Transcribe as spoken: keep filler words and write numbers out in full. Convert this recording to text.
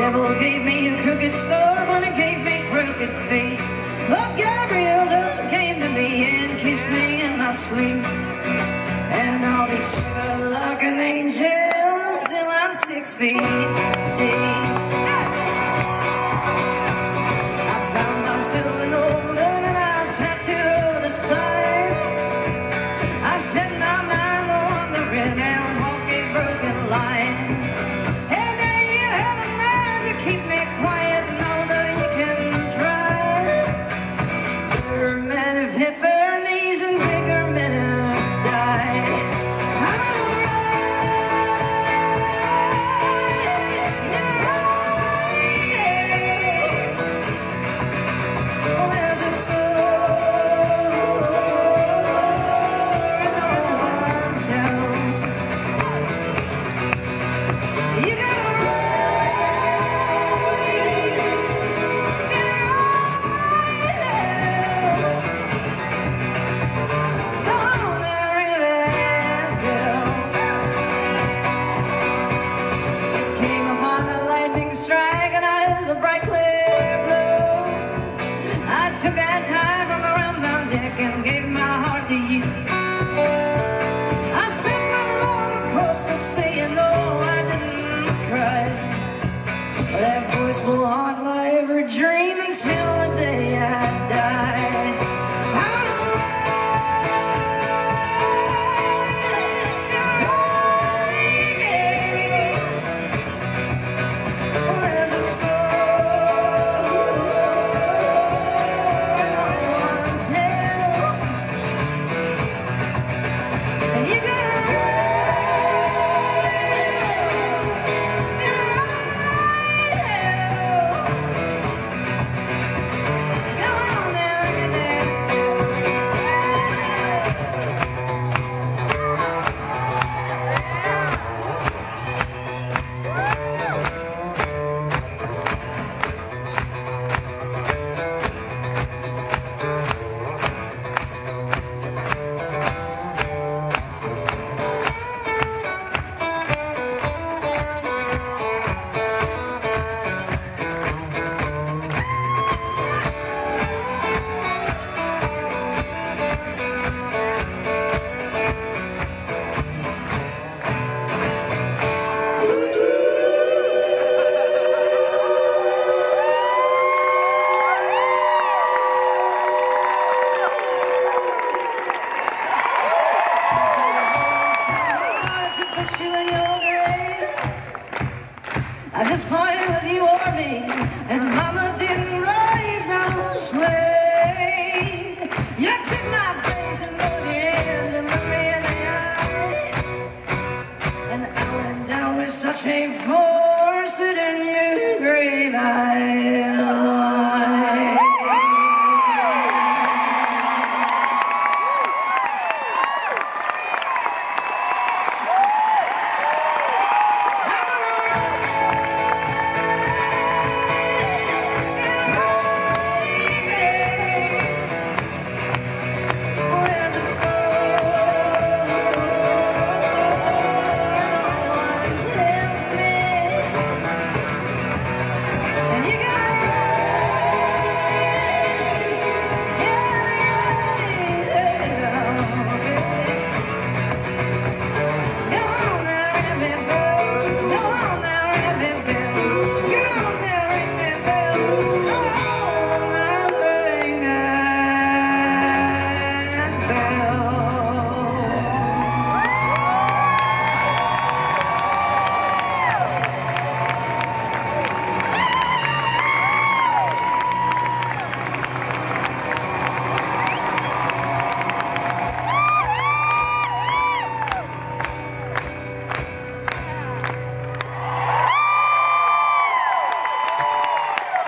devil gave me a crooked start when it gave me crooked feet. But Gabriel done came to me and kissed me in my sleep. And I'll be sure like an angel till I'm six feet deep. I found myself an old man and I tattooed the sign. I set my mind on the red and walk a broken line. And now you have a mind to keep me quiet, no, no, you can try. Bigger men have hit their knees and bigger men have died. Took that tie from around my neck and gave my heart to you. I set my love across the sea and no, I didn't cry. That voice will haunt my every dream until the day I die. At this point it was you or me, and Mama didn't raise no slave. You took my face in both your hands and looked me in the eye, and I went down with such a force that in your grave I